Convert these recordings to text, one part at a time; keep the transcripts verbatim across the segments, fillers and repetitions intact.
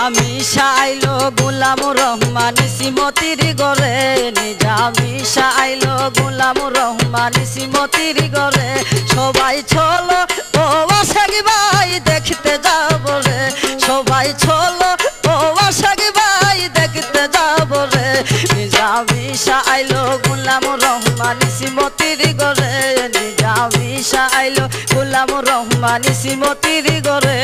নিজামিশা আইলো গোলামুর রহমান শ্রীমতির গরে নিজামিশা আইলো গোলামুর রহমান শ্রীমতির গরে সবাই চলো ও আশাক ভাই দেখতে যাব রে সবাই চলো ও আশাক ভাই দেখতে যাব রে নিজামিশা আইলো গোলামুর রহমান শ্রীমতির গরে নিজামিশা আইলো গোলামুর রহমান শ্রীমতির গরে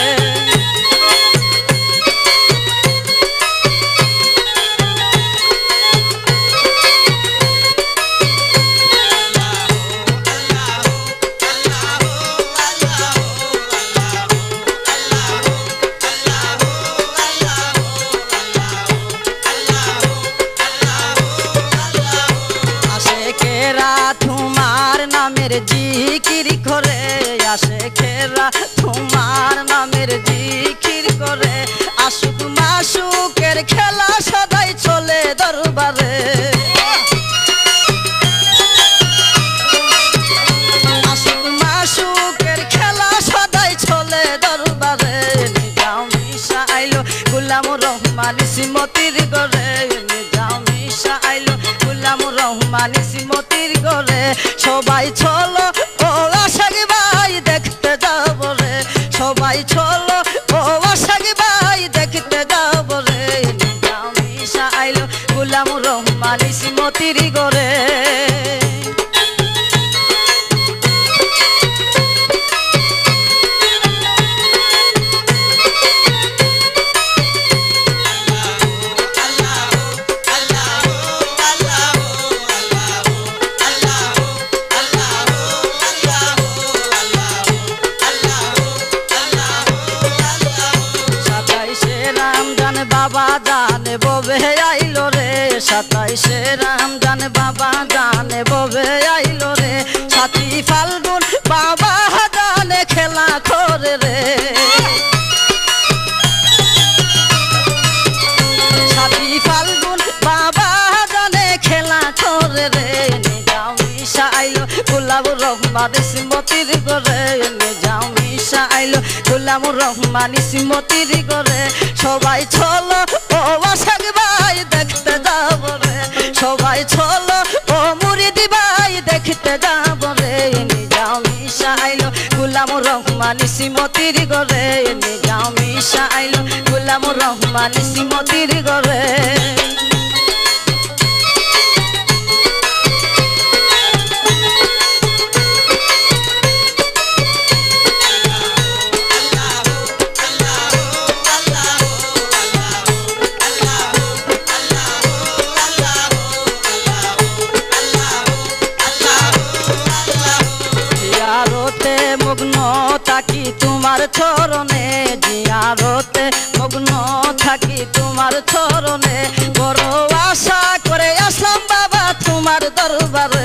জিকির করে আশেকেরা তোমার নামের জিকির করে আশুক মাশুকের খেলা সদাই চলে দরবারে আশুক মাশুকের খেলা সদাই চলে দরবারে নিজামিশা আইলো গোলামুর রহমান শ্রীমতির গরে নিজামিশা আইলো গোলামুর রহমান শ্রীমতির গরে সবাই চলো ও আশাক ভাই দেখতে যাব রে সবাই চলো ও আশাক ভাই দেখতে যাব রে নিজামিশা আইলো গোলামুর রহমান শ্রীমতির গরে বাবা জানে ববে আইলো রে সাতাইশে রমজান বাবা জানে ববে আইলো রে সাথী ফাল্গুন বাবা জানে খেলা করে রে সাথী ফাল্গুন বাবা জানে খেলা করে রে নিজামিশা আইলো গোলামুর রহমান শ্রীমতির গরে নিজামিশা আইলো গোলামুর রহমান শ্রীমতির গরে সবাই চলো ও আশাক ভাই দেখতে যাব রে সবাই চলো ও মুরিদি ভাই দেখতে যাব রে নিজামিশা আইলো গোলামুর রহমান শ্রীমতির গরে নিজামিশা আইলো গোলামুর রহমান শ্রীমতির গরে মগ্ন থাকি তোমার চরণে জিয়ারতে মগ্ন থাকি তোমার চরণে বড় আশা করে আসলাম বাবা তোমার দরবারে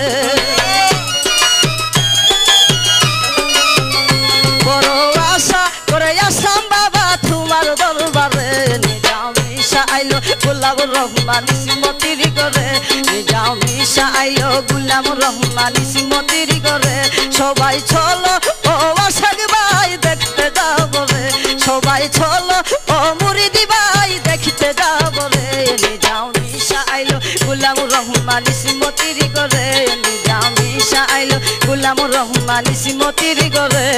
বড় আশা করে আসলাম বাবা তোমার দরবারে নিজামিশা আইলো গোলামুর রহমান শ্রীমতির গরে নিজামিশা আইলো গোলামুর রহমান শ্রীমতির গরে সবাই চলো ও আশাক ভাই দেখতে যাব রে সবাই চলো ও মুরিদি ভাই দেখতে যাব রে নিজামিশা আইলো গোলামুর রহমান শ্রীমতির গরে নিজামিশা আইলো গোলামুর রহমান শ্রীমতির গরে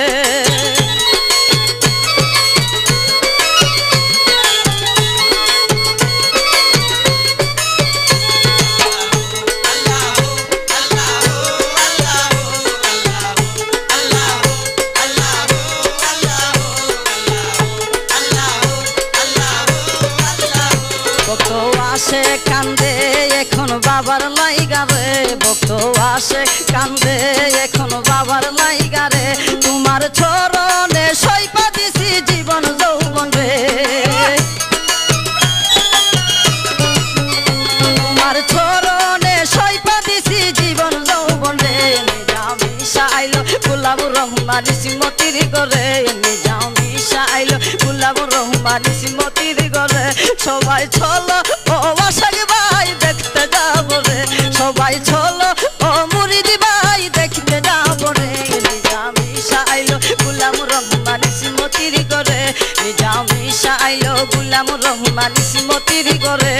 আসে কান্দে এখন বাবার লাইগা রে ভক্ত আসে কান্দে এখন বাবার লাইগা রে তোমার চরণে সইপা দিছি জীবন যৌবন রে তোমার চরণে সইপা দিছি জীবন যৌবন রে নিজামিশা আইলো গোলামুর রহমান শ্রীমতির গরে নিজামিশা আইলো গোলামুর রহমান শ্রীমতির গরে সবাই চলো ও আশাক ভাই দেখতে যাব রে সবাই চলো ও মুরিদি ভাই দেখতে যাব রে নিজামিশা আইলো গোলামুর রহমান শ্রীমতির গরে নিজামিশা আইলো গুলামুর রহমান ইসমতির ঘরে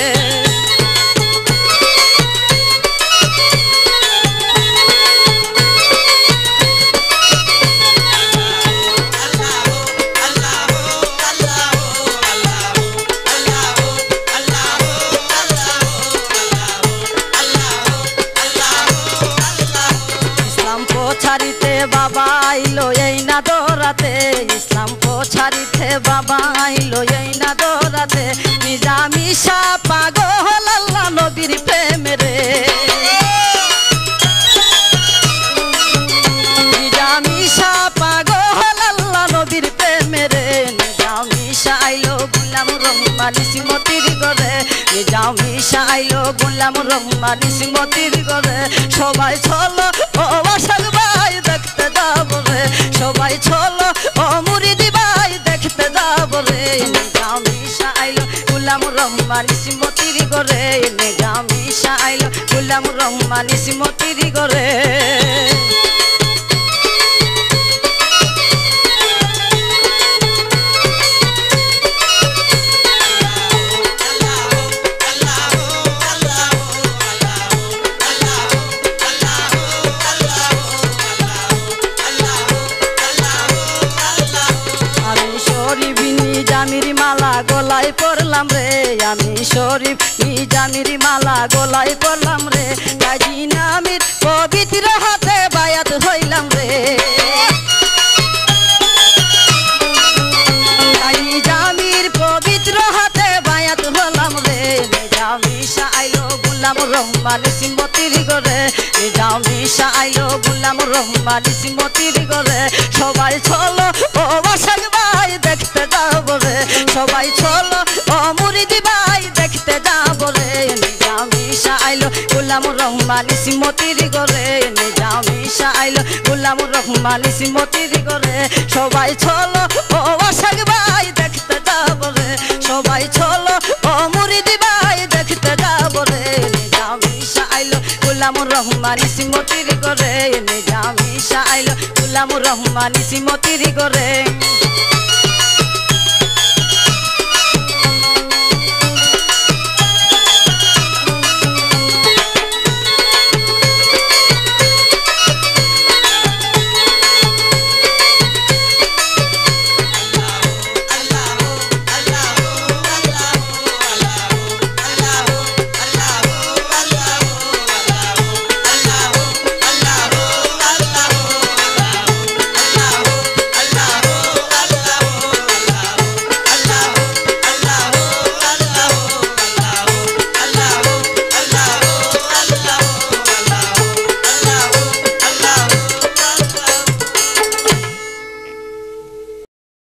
ছাড়িতে বাবা আইলো এই না দৌড়াতে ইসলাম ছাড়িতে বাবা আইলো এই না দৌড়াতে নিজামি শাহ পাগল আল্লাহ নবীর প্রেমে রে নিজামি শাহ পাগল আল্লাহ নবীর প্রেমে রে নিজামি শাহ আইলো গুলামুর রহমান ইসমতির ঘরে নিজামি শাহ আইলো গুলামুর রহমান ইসমতির ঘরে সবাই চলো ও আশাক ভাই দেখতে যাবো রে সবাই চলো ও মুরিদি ভাই দেখতে যাবো রে নিজামি শাহ আইলো গুলামুর রহমান ইসমতির ঘরে নিজামি শাহ আইলো গুলামুর রহমান ইসমতির ঘরে নিজামির মালা গলায় পড়লাম রে আমি শরীফ নিজামির মালা গলায় পড়লাম রে কাজী নামির পবিত্র হাতে বায়াত হইলাম রে নিজামির পবিত্র হাতে বায়াত হলাম রে নিজামি শাহ আইলো গুলামুর রহমান ইসমতির ঘরে নিজামি শাহ আইলো গুলামুর রহমান ইসমতির ঘরে সবাই চলো ও আশাক ভাই দেখতে যাবো রে সবাই চলো ও মুরিদি ভাই দেখতে যাবো রে নিজামি শাহ আইলো গুলামুর রহমান ইসমতির ঘরে নিজামি শাহ আইলো গুলামুর রহমান ইসমতির ঘরে সবাই চলো ও আশাক ভাই দেখতে যাবো রে সবাই চলো ও মুরিদি ভাই দেখতে যাবো রে নিজামি শাহ আইলো গুলামুর রহমান ইসমতির ঘরে নিজামি শাহ আইলো গুলামুর রহমান ইসমতির ঘরে